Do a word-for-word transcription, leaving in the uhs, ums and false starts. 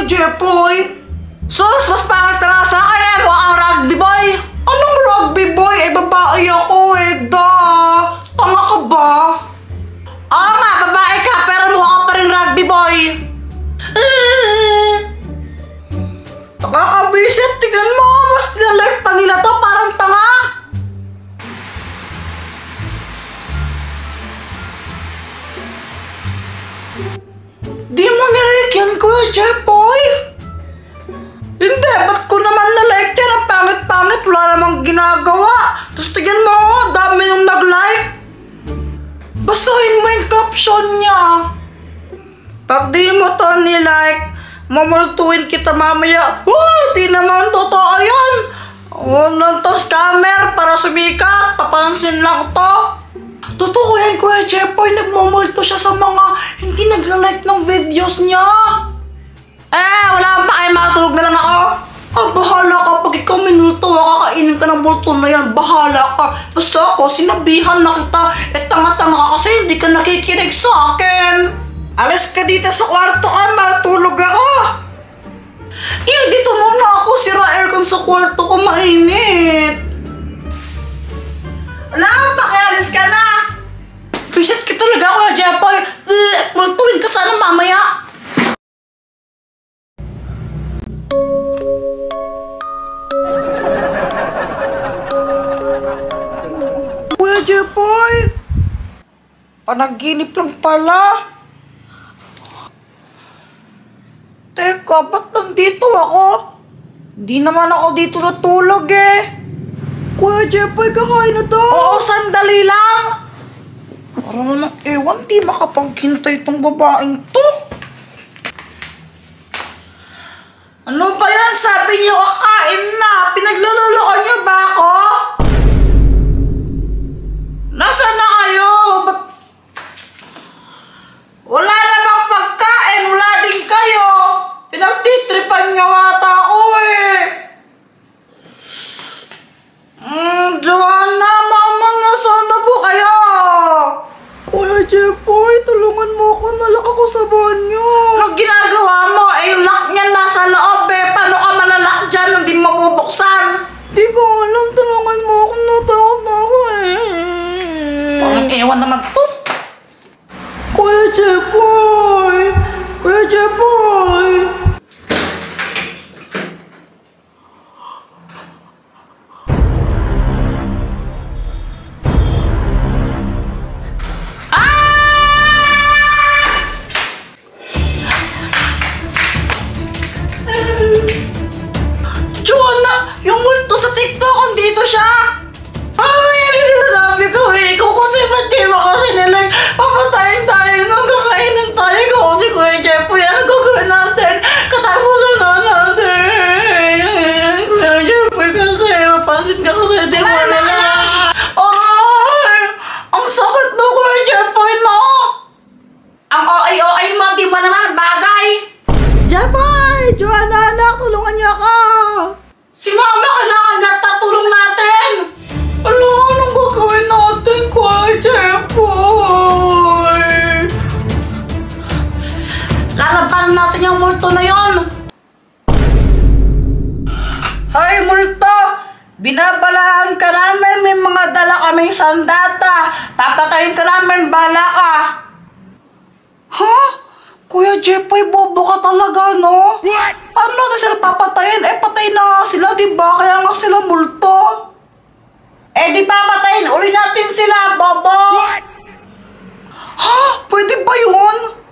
Jepoy. Sus, mas pangat ka nga sa akin eh, mo ang rugby boy. Anong rugby boy? Eh, babae ako eh, da. Tanga ka ba? Oo nga, babae ka, pero mukha pa rin rugby boy. Nakakabisit, tignan mo, mas nilalife pa nila to, parang tanga. Di mo nilike yan, Kuya Jepoy? Hindi, ba't ko naman na-like yan? Ang pangit-pangit, wala namang ginagawa. Tapos tignan mo, oh, dami nung nag-like. Basahin mo yung caption niya. Pag di mo to nilike, mamultuin kita mamaya. Oh, di naman totoo yan. Oh, nanto scammer para sumikat. Papansin lang to. Totoo yan, Kuya Jepoy. Nagmumulto siya sa mga hindi nagla-like ng videos niya. Eh, wala kang pakain, makatulog na lang ako. Ah, bahala ka. Pag ikaw minulto, makakainin ka ng multo na yan. Bahala ka. Basta ako, sinabihan na kita. Eh, tanga-tanga ka kasi hindi ka nakikinig sa akin. Alis ka dito sa kwarto ka, matulog ako. Eh, dito muna ako. Sira aircon sa kwarto ko, mainit. Wala kang pakialis ka na. Bisit ka talaga, Kuya Jepoy. Multuin ka sana mamaya. Kuya Jepoy, panaginip lang pala. Teka, ba't nandito ako? Di naman ako dito natulog eh. Kuya Jepoy, kakain na to? Oo, sandali lang. Parang namang ewan, di makapaghintay itong babaeng to. Ano ba yan? Sabi niyo kakain na. Pinaglululuan niyo ba ako? Nasaan na kayo? Ba't... Wala namang pagkain. Wala din kayo. Pinagtitripan niyo ata ako eh. Hmm, Joanna, mama, nasaan na po kayo? Kuya Jepoy, tulungan mo ako. Nalak ako sa banyo. Anong ginagawa mo? Eh, yung lock niyan nasa loob eh. Paano ka malalak dyan? Hindi mabubuksan. Di ko alam. Tulungan mo ako. Natakot na ako eh. Parang ewan naman to. Kuya Jepoy! Kuya Jepoy! Joanna, yung multo sa TikTok, andito siya! Ah, yan yung sinasabi ko eh. Ikaw kasi ba't di ba kasi nilay papatayin tayo nung kakainin tayo. Ikaw kasi Kuya Jepoy, ano gagawin natin? Katapusan na natin. Kuya Jepoy kasi, mapansin ka kasi di mo na lang. Aray! Ang sakit na Kuya Jepoy, no? Ang O A-O A mo, di ba naman bagay? Jepoy! Joanna, anak, tulungan niyo ako! Si Mama, kailangan na tatulong natin! Ano, anong gagawin natin, Kuya Jepoy? Lalaban natin yung multo na yon! Hay, multo! Binabalaan ka namin, may mga dala kaming sandata! Papatayin ka namin, bala ka! Ha? Kuya Jepoy, bobo ka talaga, no? What? Paano natin sila papatayin? Eh, patayin na nga sila, diba? Kaya nga sila multo. Eh, di papatayin. Uli natin sila, bobo! What? Ha? Pwede ba yun?